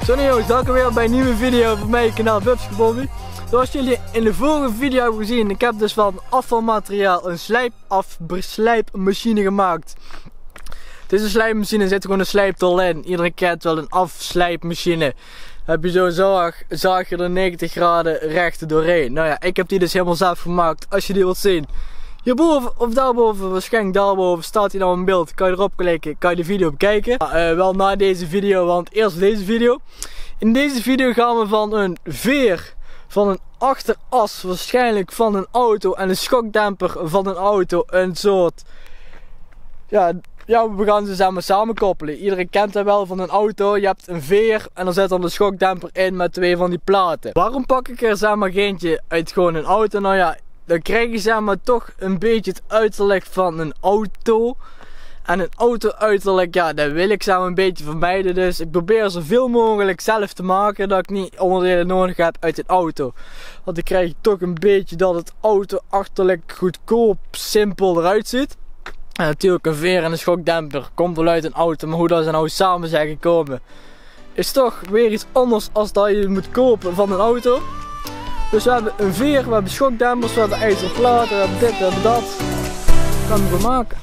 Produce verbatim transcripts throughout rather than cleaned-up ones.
Zo nee jongens, welkom weer bij een nieuwe video van mijn kanaal Bubske Bobby. Zoals jullie in de vorige video hebben gezien, ik heb dus van afvalmateriaal een slijpaf slijpmachine gemaakt. Het is een slijpmachine, er zit gewoon een slijptol in. Iedereen kent wel een afslijpmachine. Heb je zo'n zaag, zaag je er negentig graden recht doorheen. Nou ja, ik heb die dus helemaal zelf gemaakt. Als je die wilt zien, hierboven of daarboven, waarschijnlijk daarboven, staat hij nou in beeld. Kan je erop klikken, kan je de video bekijken. Ja, uh, wel na deze video, want eerst deze video. In deze video gaan we van een veer van een achteras waarschijnlijk van een auto en een schokdemper van een auto een soort, ja, ja we gaan ze samen samenkoppelen. Iedereen kent dat wel van een auto. Je hebt een veer en er zit dan de schokdemper in met twee van die platen. Waarom pak ik er zeg maar geentje uit gewoon een auto? Nou ja, dan krijg je zeg maar toch een beetje het uiterlijk van een auto. En een auto uiterlijk, ja, dat wil ik zeg maar een beetje vermijden. Dus ik probeer zoveel mogelijk zelf te maken dat ik niet onderdelen nodig heb uit een auto. Want dan krijg je toch een beetje dat het auto achterlijk goedkoop, simpel eruit ziet. En natuurlijk een veer en een schokdemper komt wel uit een auto. Maar hoe dat ze nou samen zijn gekomen, is toch weer iets anders als dat je moet kopen van een auto. Dus we hebben een veer, we hebben schokdempers, we hebben ijzeren platen, we hebben dit, we hebben dat. Dat kan we maken.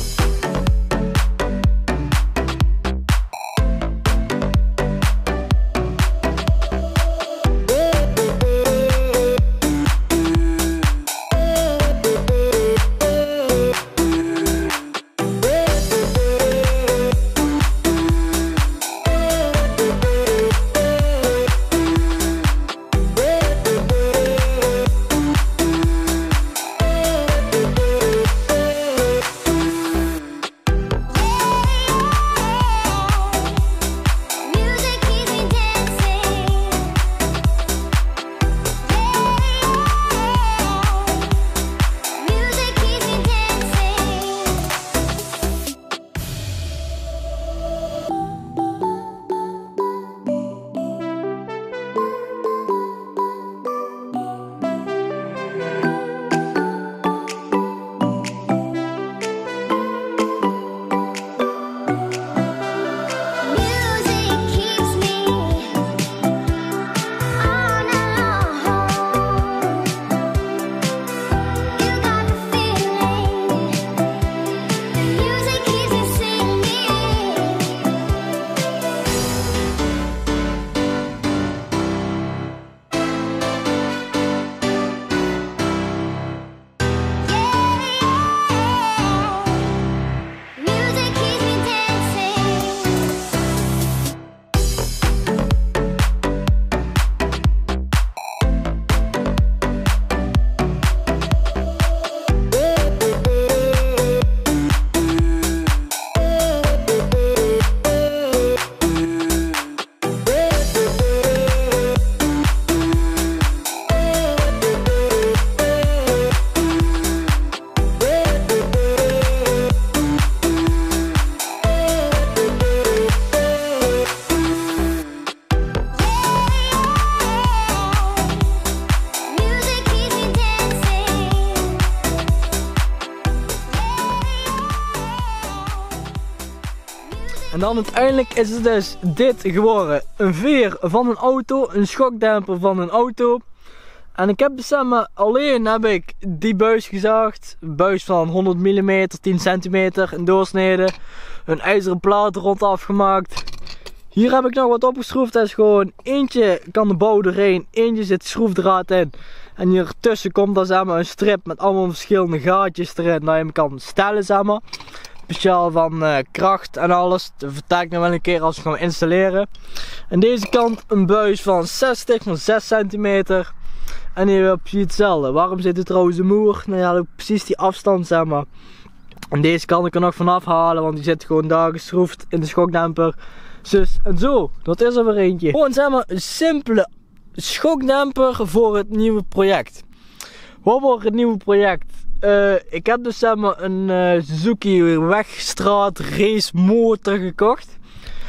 En dan uiteindelijk is het dus dit geworden. Een veer van een auto, een schokdemper van een auto. En ik heb dus zeg maar, alleen heb ik die buis gezaagd. Een buis van honderd millimeter, tien centimeter in doorsnede. Een ijzeren plaat rond afgemaakt. Hier heb ik nog wat opgeschroefd. Dat is gewoon eentje kan de bouw erheen, eentje zit schroefdraad in. En hier tussen komt dan zeg maar, een strip met allemaal verschillende gaatjes erin. Dat je hem kan stellen zeg maar. Speciaal van uh, kracht en alles. Dat vertel ik nog wel een keer als we gaan installeren. Aan deze kant een buis van zestig van zes centimeter. En hier weer precies hetzelfde. Waarom zit er trouwens een moer? Nou ja, precies die afstand zeg maar. En deze kan ik er nog vanaf halen, want die zit gewoon daar geschroefd in de schokdemper. Zus en zo. Dat is er weer eentje. Gewoon zeg maar een simpele schokdemper voor het nieuwe project. Wat wordt het nieuwe project? Uh, ik heb dus zeg maar een uh, Suzuki wegstraat race motor gekocht.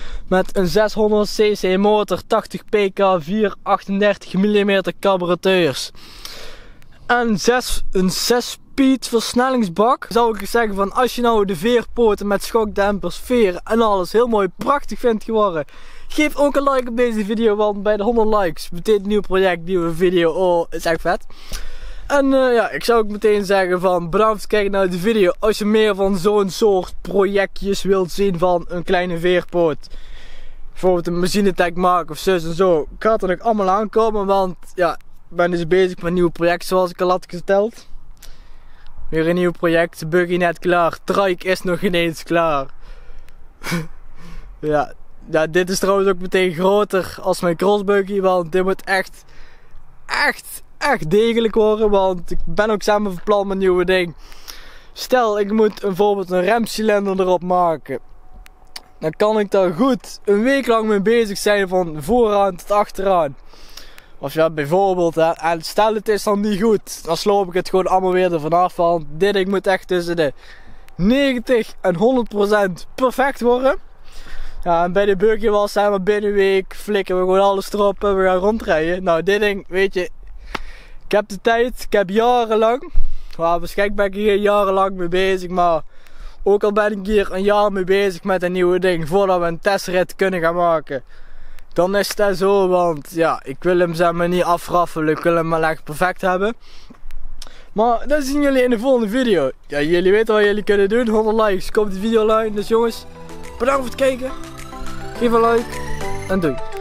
Met een zeshonderd cc motor, tachtig pk, vier achtendertig millimeter carburateurs. En zes, een zes speed versnellingsbak. Zou ik zeggen van als je nou de veerpoten met schokdempers, veren en alles heel mooi prachtig vindt geworden. Geef ook een like op deze video, want bij de honderd likes betekent een nieuw project, nieuwe video. Oh, is echt vet. En uh, ja, ik zou ook meteen zeggen van bedankt voor het kijken naar de video. Als je meer van zo'n soort projectjes wilt zien van een kleine veerpoot. Bijvoorbeeld een machinetech maken of zus en zo. Ik ga er nog allemaal aankomen, want ja, ik ben dus bezig met een nieuw project zoals ik al had gesteld. Weer een nieuw project, buggy net klaar, trike is nog ineens klaar. ja, ja, dit is trouwens ook meteen groter als mijn crossbuggy, want dit moet echt, echt, echt degelijk worden. Want ik ben ook samen van plan met een nieuwe ding. Stel, ik moet bijvoorbeeld een remcilinder erop maken. Dan kan ik daar goed een week lang mee bezig zijn van vooraan tot achteraan. Of ja, bijvoorbeeld, hè, en stel het is dan niet goed, dan sloop ik het gewoon allemaal weer ervan af. Want dit ding moet echt tussen de negentig en honderd procent perfect worden. Ja, en bij de buggy was zijn we binnen een week, flikken we gewoon alles erop en we gaan rondrijden. Nou, dit ding, weet je, ik heb de tijd, ik heb jarenlang, nou, waarschijnlijk ben ik hier jarenlang mee bezig, maar ook al ben ik hier een jaar mee bezig met een nieuwe ding, voordat we een testrit kunnen gaan maken. Dan is het zo, want ja, ik wil hem zeg maar niet afraffelen, ik wil hem wel echt perfect hebben. Maar dat zien jullie in de volgende video. Ja, jullie weten wat jullie kunnen doen, honderd likes, komt de video online. Dus jongens, bedankt voor het kijken, geef een like en doei.